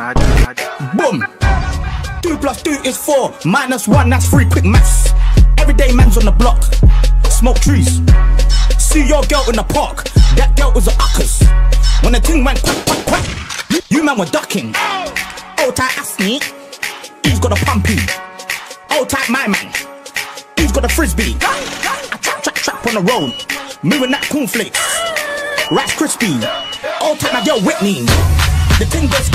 Boom. 2 + 2 is 4. -1, that's 3. Quick maths. Everyday man's on the block. Smoke trees. See your girl in the park. That girl was a uckers. When the thing went quack, quack, quack, you man were ducking. Old tight Asney, he's got a pumpy. Old tight my man, he's got a frisbee. I trap on the road, moving that cornflakes. Rice crispy. Old tight my girl Whitney. The thing goes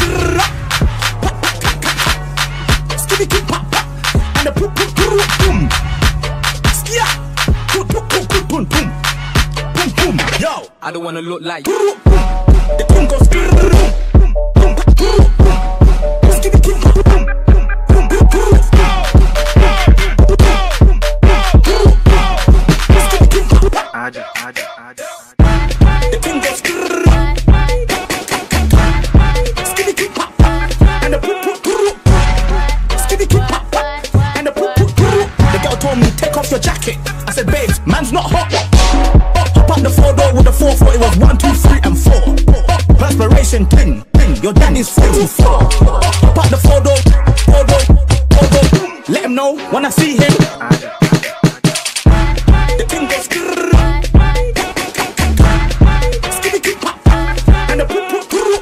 skitty keep pop pop, and the poop poop poop boom. Skia, poop poop poop poop boom boom. Boom boom, yo. I don't wanna look like the thing goes skitty keep pop boom. The thing goes skitty keep pop, and the poop poop poop. Skitty keep pop, and the poop poop poop. The girl told me take off your jacket. I said babes, man's not hot. Hop up the 4-door with the 4-4. It was 1, 2, 3, and 4. Perspiration thing. Your daddy's 44. Hop up the 4-door. Let him know when I see him. The thing goes skitty keep pop, and the poop poop poop.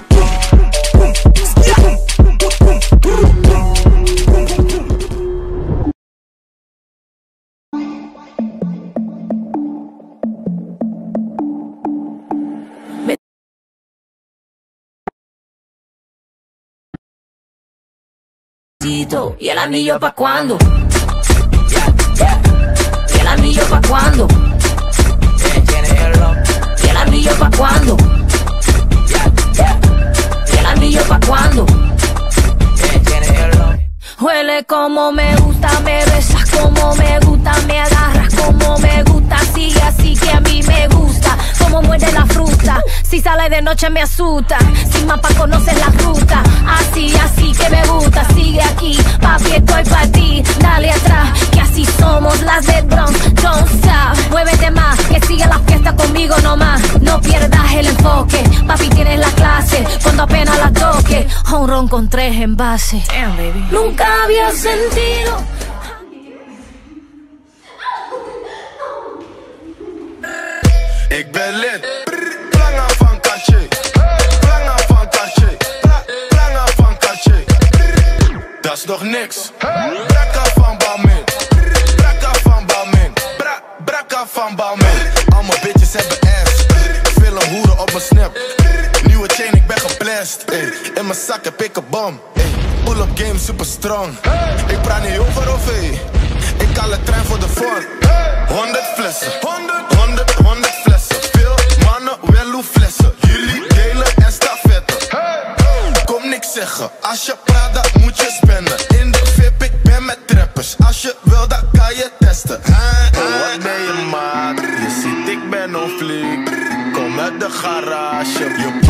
¿Y el anillo pa' cuándo? ¿Y el anillo pa' cuándo? ¿Y el anillo pa' cuándo? ¿Y el anillo pa' cuándo? Huele como me gusta, me besas como me gusta, me agarras como me gusta, sigue así que a mí me gusta, como muerde la fruta, si sale de noche me asusta, sin mapa conoces la ruta, así que me gusta, sigue aquí, papi estoy pa' ti, dale atrás, que así somos las del Bronx, don't stop, muévete más, que siga la fiesta conmigo nomás, no pierdas el enfoque, papi tienes la clase, cuando apenas la toque, home run con 3 envases. Damn, baby. Nunca había sentido. Ik ben lid, plangen van Caché, plangen van Caché, plangen van Caché. Dat is nog niks. Brakka van Balmain, brakka van Balmain, brakka van Balmain. Allemaal bitches hebben ass, veel hoeren op mijn snap. Nieuwe chain, ik ben geblest. In mijn zak heb ik een bom. Pull-up game super strong. Ik praat niet over OV. Ik haal een trein voor de vorm. 100 flessen, 100 flessen. Veel mannen, wel hoe flessen. Jullie delen en stafetten. Kom niks zeggen, als je praat dat moet je spenden. In de VIP, ik ben met trappers. Als je wil, dan kan je testen. Wat ben je maat? Je ziet, ik ben on fleek. Kom uit de garage.